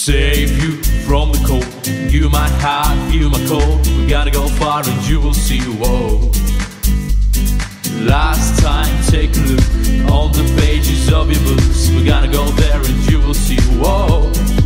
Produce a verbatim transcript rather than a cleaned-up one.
Save you from the cold. You might hide, feel my cold. We gotta go far and you will see, whoa. Last time, take a look on the pages of your books. We gotta go there and you will see, whoa.